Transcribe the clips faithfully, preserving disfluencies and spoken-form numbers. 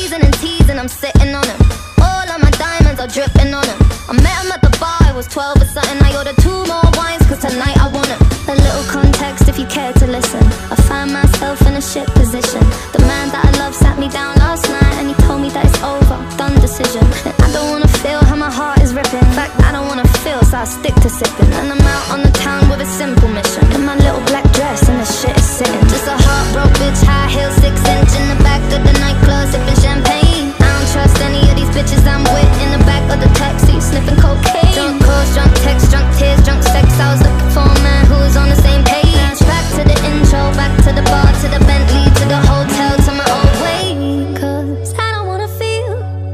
squeezing and teasing, I'm sitting on him. All of my diamonds are dripping on him. I met him at the bar, I was twelve or something. I ordered two more wines, cause tonight I want him. A little context if you care to listen. I find myself in a shit position. The man that I love sat me down last night and he told me that it's over, done decision. And I don't wanna feel how my heart is ripping. In fact, I don't wanna feel, so I stick to sipping. And I'm out on the town with a simple mission. In my little black dress and the shit is sitting. Just a heartbroken bitch, high heel, six inch. In the back of the nightclub, sipping champagne. I don't trust any of these bitches I'm with. In the back of the taxi, sniffing cocaine. Drunk calls, drunk texts, drunk tears, drunk sex. I was looking for a man who was on the same page. Back to the intro, back to the bar, to the Bentley, to the hotel, to my old way. Cause I don't wanna feel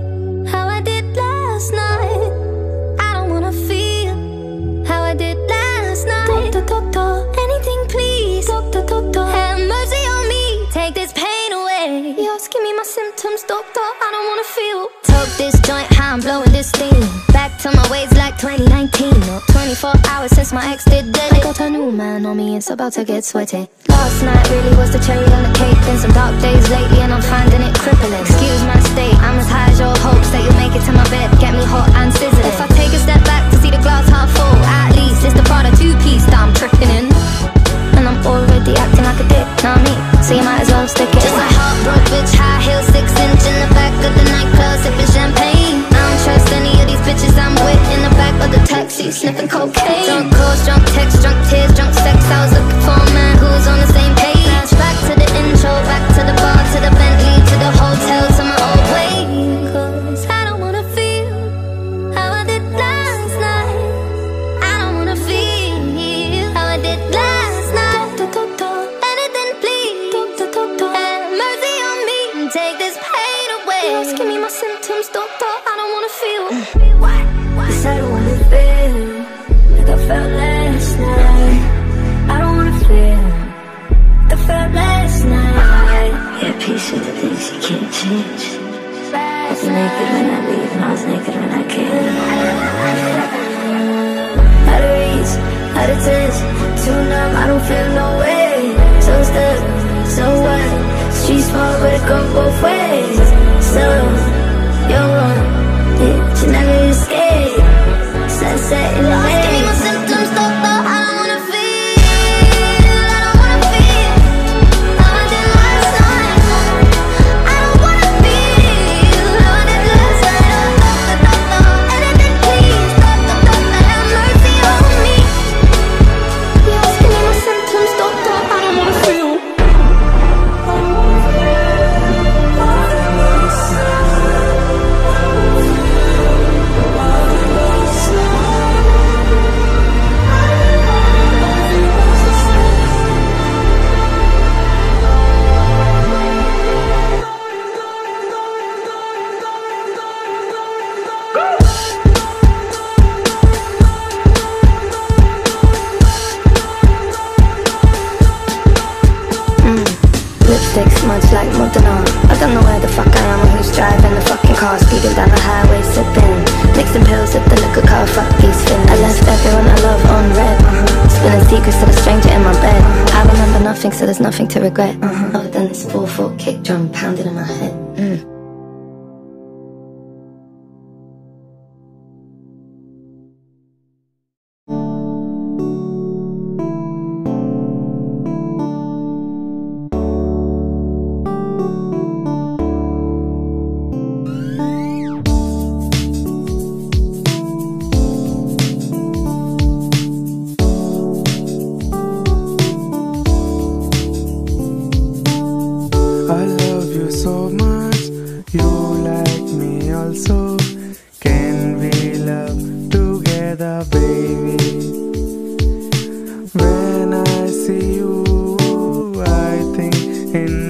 how I did last night. I don't wanna feel how I did last night. Doctor, doctor, anything please. Doctor, doctor, have mercy on me, take this pain away. Yes, give me my symptoms, doctor, I don't wanna feel. Took this joint, how I'm blowing this steam. Back to my ways like twenty nineteen. Or twenty-four hours since my ex did dead. I got a new man on me, it's about to get sweaty. Last night really was the cherry on the cake. Been some dark days lately and I'm finding it crippling. Excuse my state, I'm as high as your hopes that you'll make it to my bed, get me hot and sizzling. If I take a step back to see the glass half full, at least it's the Prada two-piece that I'm tripping in. And I'm already acting like a dick, not me, so you might as well stick it. Just a heartbroken bitch, high heel, six inch. In the back of the nightclub, sipping champagne. I don't trust any of these bitches I'm with. In the back of the taxi, sniffing cocaine. Drunk calls, drunk texts, drunk tears, drunk sex. I was looking for a man who was on the same page. Back to the intro, back to the bar, to the Bentley, to the hotel, to my old way. Cause I don't wanna feel how I did last night. I don't wanna feel how I did last night. Doctor, doctor, anything please. Doctor, doctor, have mercy on me, take this pain away. Yes, give me my symptoms, doctor, I don't wanna feel. What? Cause I don't wanna feel like I felt last night. I don't wanna feel like I felt last night. Yeah, peace with the things you can't change. I was naked when I leave and I was naked when I came. Out of reach, out of touch, too numb, I don't feel no way. So stuck, so what? Street smart but it go both ways. So, you're wrong, yeah, you never escape. Sunset in the way. Give me my symptoms, doctor, I don't wanna feel. I don't wanna feel how I did last night. I don't wanna feel how I did last night. Doctor, doctor, anything please. Doctor, doctor, have mercy on me. Yes, give me my symptoms, doctor, I don't wanna feel. Much like Modena. I don't know where the fuck I am or who's driving the fucking car, speeding down the highway, sipping, mixing pills at the liquor car, fuck these fins. I left everyone I love on red, uh-huh. Spilling secrets to the stranger in my bed, uh-huh. I remember nothing, so there's nothing to regret, uh-huh. Other than this four four kick drum pounding in my head. mm. I love you so much, you like me also. Can we love together, baby? When I see you, I think in